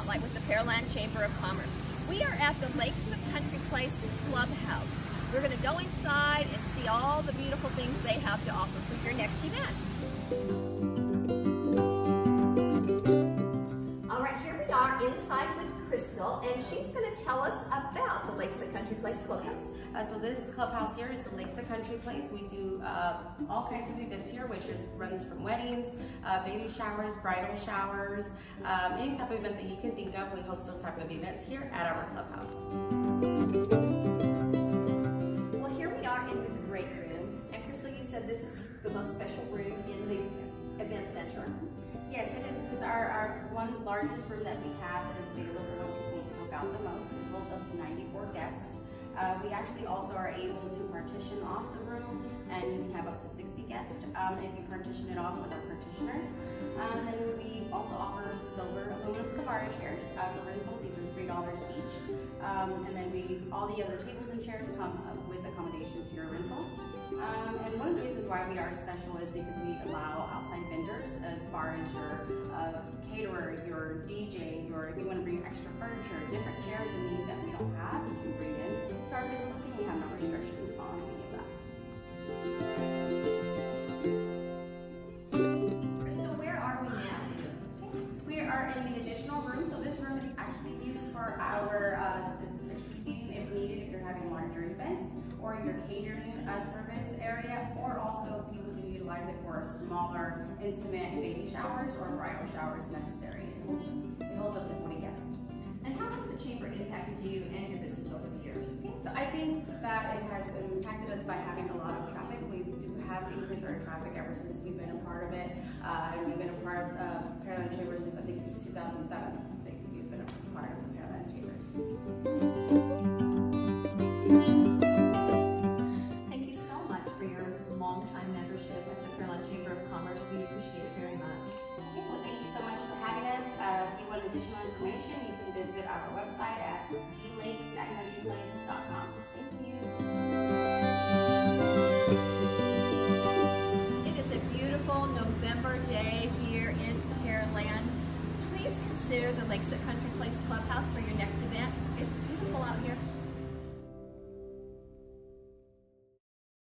Spotlight with the Pearland Chamber of Commerce. We are at the Lakes of Country Place Clubhouse. We're going to go inside and see all the beautiful things they have to offer for your next event. All right, here we are inside with Crystal, and she's going to tell us about the Lakes of Country Place Clubhouse. So this clubhouse here is the Lakes of Country Place. We do all kinds of events here, which runs from weddings, baby showers, bridal showers, any type of event that you can think of. We host those type of events here at our clubhouse. Well, here we are in the great room, and Crystal, you said this is the most special room in the event center. Yes, it is. This is our one largest room that we have that is available for when people book out the most. It holds up to 94 guests. We actually also are able to partition off the room, and you can have up to 60 guests if you partition it off with our partitioners. And then we also offer silver aluminum Safari chairs for rental. These are $3 each. And then all the other tables and chairs come with accommodation to your rental. And one of the reasons why we are special is because we allow outside vendors as far as your caterer, your DJ, if you want to bring extra furniture, different chairs and these that we don't have, you can bring in to our facility. We have no restrictions on any of that. Crystal, where are we now? We are in the additional room, so this room is actually used for our extra seating if needed, if you're having larger events, or your catering service area, or also people do utilize it for smaller, intimate baby showers or bridal showers necessary. It holds up to 40 guests. And how has the chamber impacted you and your business over the years? So I think that it has impacted us by having a lot of traffic. We do have increased our traffic ever since we've been a part of it. And we've been a part of Pearland Chamber since I think it was 2007. I think we've been a part of the Pearland Chambers. Thank you so much for your long-time membership at the Pearland Chamber of Commerce. We appreciate it very much. Okay, well, thank you so much for having us. If you want additional information, you can visit our website at thelakesatcountryplace.com. Thank you. It is a beautiful November day here in Pearland. Please consider the Lakes at Country Place Clubhouse for your next event. It's beautiful out here.